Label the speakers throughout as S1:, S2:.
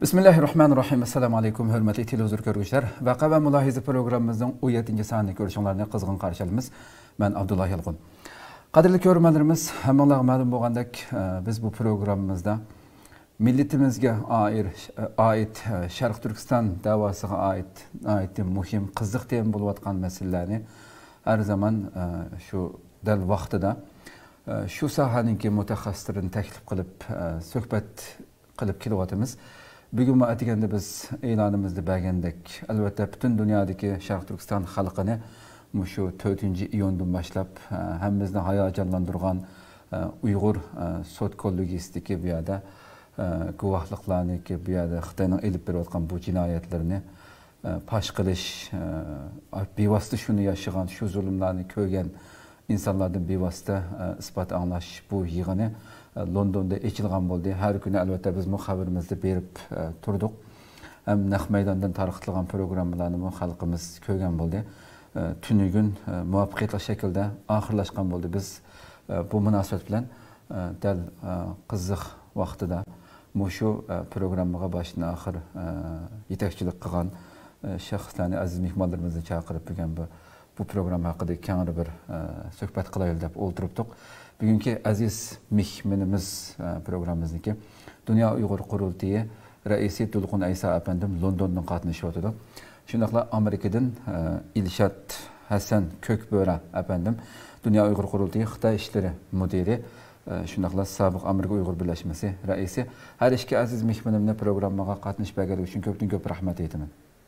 S1: Bismillahirrahmanirrahim. Assalamu alaykum, hörmətli televizor görgüçlər. Vaqa və mülahizə proqramımızın 17-ci sanını görüşünlərini qızğın qarşılayırıq. Mən Abdullah Yalğın. Qadirli görmənlərimiz, həmənlərə məlum bolğandək biz bu proqramımızda millitimizə ait Şərq Türkistan davasına ait mühim, qızıq tema olub atqan məsələlərini hər zaman şu dəl vaxtida şu sahanınki mütəxəssislərini təklif qılıb söhbət qılıb kelyapmiz. Bugün atiganda biz e'lonimizda bergandek, albatta butun dunyodagi Sharq Turkiston xalqini shu 4-iyundan boshlab hammamizni hayajonlantirgan Uyg'ur sud kollegiyasiki bu yerda guvohliklarni bu yerda Xitoyning elib berayotgan bu jinoyatlarni pash qilish, bevosita shuni yashagan, shu zulmlarni ko'rgan insonlardan bevosita isbot anglash bu yig'ini Londonda açılgan oldu. Her gün elbette biz bu haberimizde berip turduk. Hem naq meydandan tarqıtılgan programlarını halkımız kögen oldu. Tünü gün muvaffaqiyetli şekilde ahırlaşkan oldu. Biz bu münasebet bilen del kızıq vaxtıda şu programıga başına ahır yetekçilik qilgan şəxslərni, aziz mehmanlarımızı çağırıp bu program hakkında kengir bir söhbət qilayıl deb o'ltiribdik. Bugünkü aziz mehmanimiz programımızdaki Dünya Uyghur Qurultayı Reisi Tulqun Aysa efendim Londondan qatnaşıyotdu. Şundaqla Amerikadan İlşat Hasan Kökböra efendim Dünya Uyghur Qurultayı Xitoy işleri müdiri, şundaqla Sabiq Amerika Uyghur Birleşmesi Reisi. Her iki aziz mehmanimni programmaga qatnaşıp bergani üçün köp rahmet aytaman.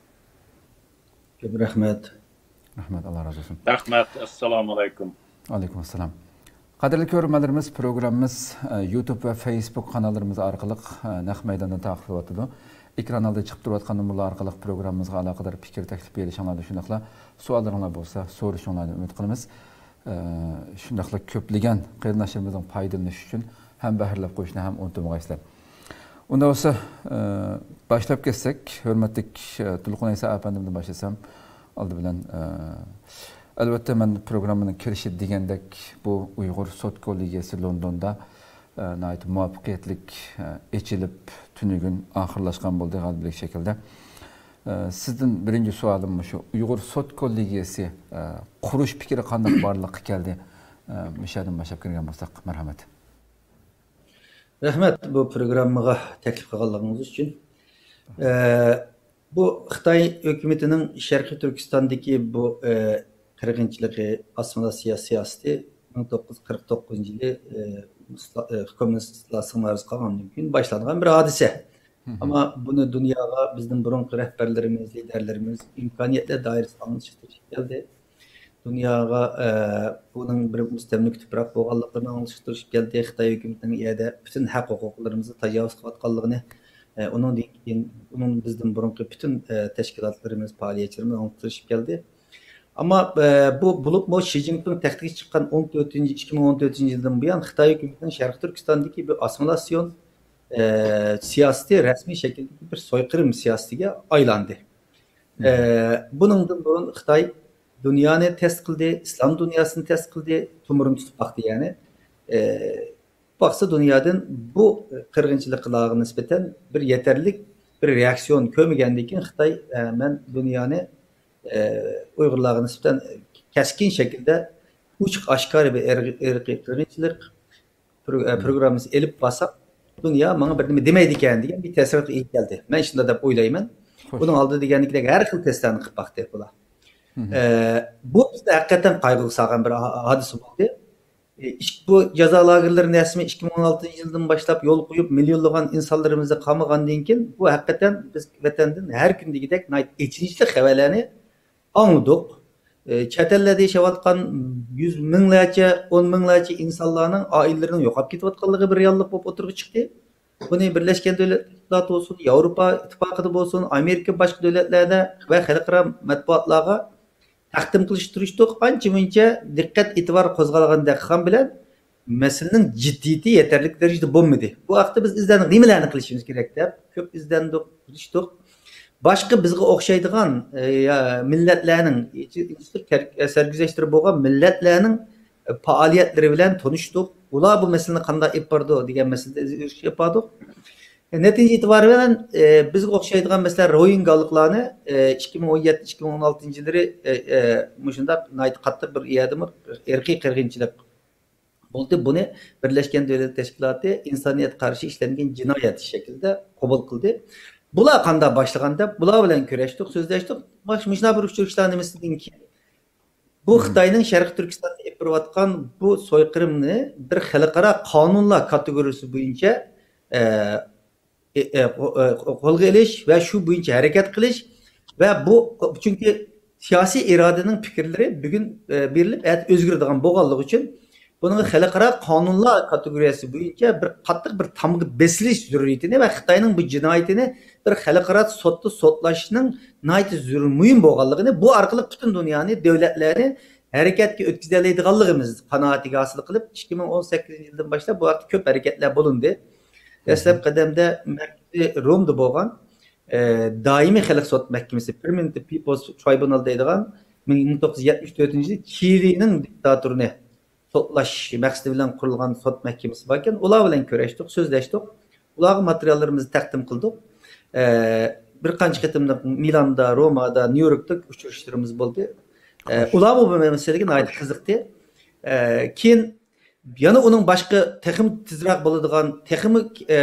S2: Köp rahmet.
S1: Rahmet, Allah razı olsun.
S3: Rahmet, assalamu alaikum.
S1: Aleyküm assalam. Qadirli görmənlərimiz, programımız YouTube ve Facebook kanallarımız arqalıq naq meydandan taqib etildi. Ekranlarda çıxıb duruyatqanımızla arqalıq programımızga alaqadar fikir təklif berişinlərdə şundaqla suallarınlar bolsa soruşunlarını ümid qılımız. Şundaqla köplügən qeyrinlaşırımızın faydalanışı üçün hem bəhrləb qoyuşunu hem unutmağa istəyirəm. Onda olsa başlap kessek, hörmətlik Tulqun Aysa efendimden başlasam aldı bilen elbette ben programının kirişi degandek bu Uyghur Sot Kollegiyasi Londonda muvaffaqiyetlik içilip tünü gün ahırlaşkan boldu galiblik şekilde. Sizden birinci sualım şu Uyghur Sot Kollegiyasi kuruş fikri qanday barlık geldi. Müşahidin başlap kirgen bolsak merhamet.
S2: Rahmet bu programıga teklif qilganliginiz için. Bu Xitoy hükümetinin Şərqi Türkistan'daki bu qirg'inchiligi, assimilyatsiya siyosati 1949 yılı komünistlar sığınarız qalgandan keyin başlangan bir hadise. Ama bunu dünyaya bizden burunqi rehberlerimiz, liderlerimiz imkaniyetle dairesi anlaştırıp geldi. Dünyaya bunun bir müstemlik tüprak boğallıqlarını anlaştırıp geldi. Xitoy hükümetinin iyada bütün hak hukuklarımızı tecavüz qılatqanlığını onun bizden burunqi bütün teşkilatlarımız, faaliyetçilerimiz anlaştırıp geldi. Ama bu bulup mu Xi Jinping təxtiki çıkan 2014 yıldan bu yan Xitoy hükümetinin Şərq Türkistan'daki bir asimilasyon siyaseti resmi şekilde bir soykırım siyasetiga aylandı. Bunundan burun Xitoy dünyanı test kıldı, İslam dünyasını test kıldı, tumurun tutup baktı yani. Baksa dünyadan bu kırgınçılıklarına nispeten bir yeterlilik bir reaksiyon kömügendikin Xitoy hemen dünyanı Uygurlarına nispeten keskin şekilde uçuk aşkar bir erkek kırgınçılık programımız elip basa dünya bana bir demeydi diyen bir tesirat ilk geldi. Ben şimdi de oylayayım. Bunun aldığı diyenlikle her kıl testlerini kıp baktı bula. Bu bizde hakikaten kaygılı sağlayan bir hadise oldu. Bu ceza lagerlerinin resmi 2016 yılından başlayıp yol koyup milyonlagan insanlarımızı kamıgan deyinken bu hakikaten biz vatandın her gün gidek içinçlik haberlerini anladık. Çetellerde yaşayatkan yüz minlerce, 10 minlerce insanların ailelerinin yok ketiyotganlığı bir reallik bulup oturup çıktı. Bunu Birleşken Devletler olsun, Avrupa İttifakı'da olsun, Amerika başka devletlerde ve halkara matbuatlarga taqdim qilishtirishdik. Ancha-muncha diqqat e'tibor qo'zg'algan daqiqam bilan meselenin ciddiyeti yeterli derecede bo'lmadi. Bu haqda biz izlendik, nimalarni qilishimiz kerak deb ko'p izlendik, qilishdik. Başka bizga o'xshaydigan millatlarning sergüzeştirib bo'lgan millatlarning faoliyatlari bilan tanishdik. Ular bu meseleni qanday olib bordi degan masalada ish yapardik. Netice itibariyle bizga o'xshaydigan mesela Rohingyalıklarni 2017-2016 yilları mushundaq qattiq bir yerdimi irqiy qirg'inchilik bo'ldi. Buni Birleşken Devletler Teşkilatı insoniyat qarshi ishlangan jinoyat shaklida qabul qildi. Bular qanday başlagan deb bular bilan kurashdik, so'zlashdik. Mana bir uchrashishlar nimasidan keyin bu Xitoyning Sharq Turkistonda olib borayotgan bu so'yqirimni bir xalqaro qonunlar kategoriyasi bo'yicha qo'lga ilish va shu bo'yicha harakat qilish va bu chunki siyosiy irodaning fikrlari bugun berilib o'zgaradigan bo'lganligi uchun buning xalqaro qonunlar kategoriyasi bo'yicha bir qattiq bir tamg'i besilish zaruriyatini va Xitoyning bu jinoyatini bir xalqaro sudda sudlashning muhim bo'lganligini bu orqali butun dunyoni davlatlarni harakatga o'tkazoladiganligimiz qanoatiga hosil qilib 2018 yildan boshlab bu vaqt ko'p harakatlar bo'lindi. Dastlab qadamda Romda bo'lgan doimiy xalq sud mahkamasi Permanent People's Tribunal deydigan 1974-yil Chilining diktatorini sudlash maqsadi bilan qurilgan sud mahkamasi bor ekan. Ular bilan kurashdik, so'zlashdik. Ularga materiallarimizni taqdim qildik. Bir qancha qitimda Milanda, Romada, Nyu-Yorkda uchrashishlarimiz bo'ldi. Ular bu masalaga nihoyat qiziqdi. Keyin yana uning boshqa texim tezroq bo'ladigan, teximi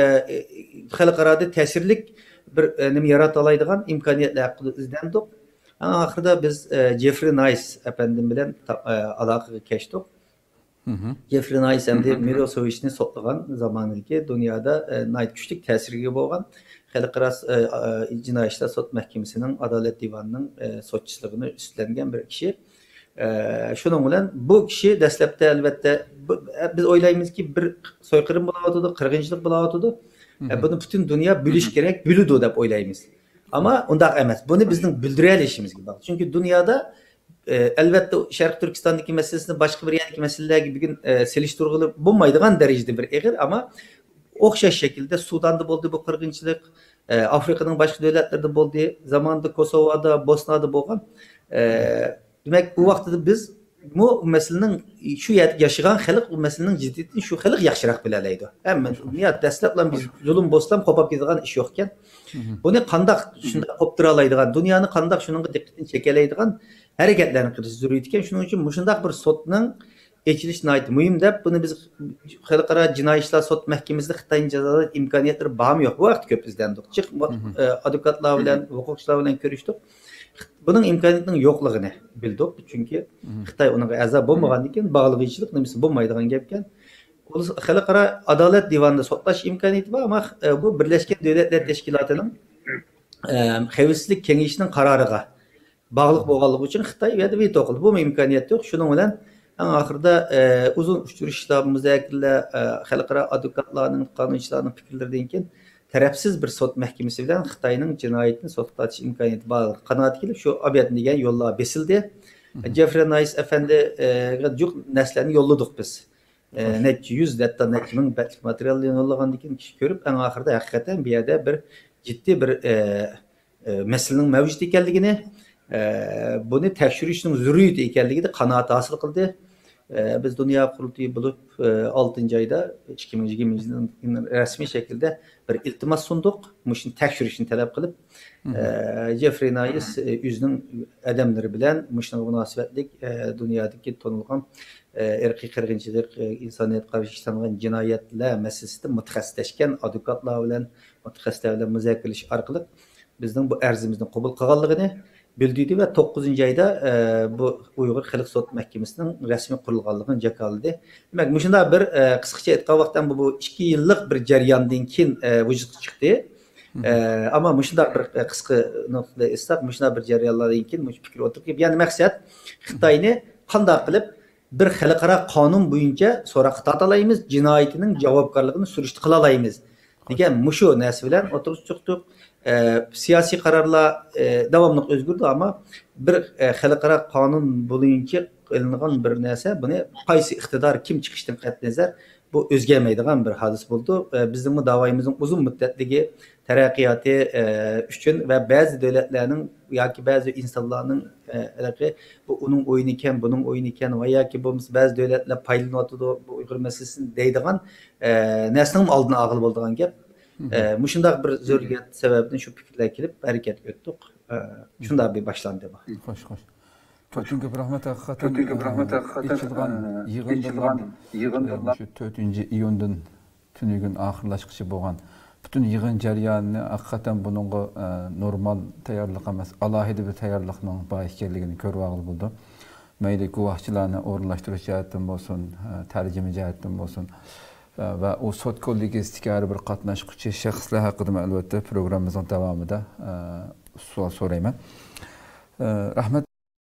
S2: xalqaroda ta'sirlik bir nima yarata oladigan imkoniyatlar haqida izlandik. Oxirida biz Jeffrey Nice efendim bilan aloqaga keçdik. Jeffrey Nice hamda Milosevichni sotlagan zamondagi dunyoda nihoyat kuchli ta'sirga bo'lgan xalqaro jinoyat ishlar sud mahkamasining adolat divonining sotchiligini üstlengan bir kishi. Şunun bilan bu kishi dastlabda albatta biz o'ylaymizki bir so'yqirim bo'layotdi, qirg'inchilik bo'layotdi. Buni butun dunyo bilish kerak, biludi deb o'ylaymiz. Ama undaq emas. Buni bizning bildira olishimiz kerak. Chunki dunyoda albatta Sharq Turkistondagi masalasini boshqa bir yerdagi masalalarga bugun selishtirg'ili bo'lmaydigan darajada bir ig'ir, ama o'xshash shaklda Sudanda bo'ldi bu qirg'inchilik, Afrikaning boshqa davlatlarida bo'ldi, zamonida Kosovoda, Bosnada bo'lgan. Demek bu vaqtda biz bu meselenin şu yaşayan xalq bu meselenin ciddiyetini şu xalq yaxshiroq bilalaydi. Hamma niyat dastlabdan biz zulm boslam qopab ketadigan ish yo'q ekan. Buni qandoq shunda qoptira oladigan, dunyoni qandoq shuningga diqqatini chekelaydigan harakatlarni qilish zarur ekan. Shuning uchun mushundaq bir sudning echilish nihoyat muhim deb buni biz xalqaro jinoiy ishlar sud mahkamasida Xitoyning jazolash imkoniyatlari bormi yo'q bu vaqt ko'p izlandik. Advokatlar bilan, huquqchilar bilan ko'rishdik. Bunun imkoniyatının yo'qligini bildik. Chunki Xitoy uninga a'zo bo'lmagandan keyin bog'liqchilik nimasi bo'lmaydigan gapkan. Xalqaro adolat divonida sotlash imkoniyati bor, ammo bu Birleşken Devletler Teşkilatı'nın xavfsizlik kengashining qaroriga bog'liq bo'lganligi uchun Xitoy veto qildi. Bu imkoniyat yo'q. Shuning bilan oxirida uzun uchrashishlarimiz xalqaro advokatlarning, qonunchilarning fikrlaridan keyin tarafsiz bir sud mahkamasi bilan Xitoyning jinoyatini sotlash imkoniyati bor qanoat kelib shu obiyat degan yo'llar besildi. Jeffrey Nice efendiga juq narsalarni yo'lladik biz. Necha yuz hatta necha ming materialni yo'llagandan keyin kishi ko'rib, eng oxirida haqiqatan bu yerda bir jiddiy bir masalaning mavjud ekanligini, buni tekshirishning zaruriyati ekanligini qanoat hosil qildi. Biz Dünya Kurultayı bulup 6. ayda 2020 yılının resmi şekilde bir iltimas sunduk. Muşun tekşürüşünü talep kılıp Jeffrey Nice yüzünün adamları bilen muşun münasebetlik dünyadaki tonulgan irqiy qirg'inchilik, insoniyat qarshi ishlangan jinoyatlar masalasida mutaxassisleşken advokatlar bilan, mutaxassislar bilan muzokaralar orqali bizning bu arzimizni qabul qilganligini bildirdi ve 9. ayda bu Uyghur Xalq Sud Mahkamasining rasmiy qurilganligini jakarladı. Demek muşunda bir qisqacha aytgan vaqtdan bu 2 yillik bir jarayondan keyin vujudga chiqdi. Ama muşunda bir qisqa nuqtada istab, muşunda bir jarayonlardan keyin mush fikr o'tirib, ya'ni maqsad Xitoyni qanday qilib bir xalqaro qonun bo'yicha so'roq tortalaymiz, jinoyatining javobgarligini surishti qila olamiz degan mushu narsa bilan o'tirib chiqdik. Siyasi kararlar devamlı özgürdü ama bir xalqaro qonun bo'yicha qilingan bir narsa buni qaysi iqtidor kim chiqishdan qat'iy nazar bu o'zgarmaydigan bir hodisa bo'ldi. Bizning bu davoyimizning uzun muddatligi taraqqiyoti uchun va ba'zi davlatlarning yoki ba'zi insonlarning bu uning o'yini ekan, buning o'yini ekan va yoki bo'lmasa ba'zi davlatlar foydalanyotdi bu Uyg'ur masalasini deydigan narsaning oldini og'il bo'ldigan gap. Muşundaq bir zörgiyet sebebinden şu fikirler kelip hareket ettik. Şunda bir başlandı bu.
S1: Hoş. Kötün köp rahmet hakikaten yığındılar şu 4 iyundan tünügün ahırlaşkışı bolgan bütün yığın jaryanını hakikaten bununla normal tayarlık emas, alahide bir tayarlıkның бар ekanligini көрüp algy buldu. Mayli guvahçılarını orunlaştırış jihatdan bolsun, tercüme jihatdan bolsun ve o sot kollegi istikari bir qatnaşqıcı şahslar haqida albatta programımızın davamında sual sorayman. Rahmet